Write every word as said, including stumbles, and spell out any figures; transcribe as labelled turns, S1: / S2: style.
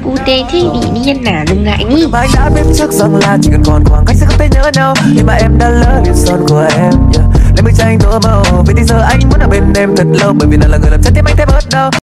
S1: tê thế bị đi nả đừng ngại nghi.
S2: Và anh đã biết trước rằng là chỉ cần còn khoảng cách sẽ không thể nhớ nhau, nhưng mà em đã lỡ điều son của em. Yeah. Lấy bức tranh tô màu vì bây giờ anh muốn ở bên em thật lâu, bởi vì nàng là người làm trái tim anh thêm bớt đau.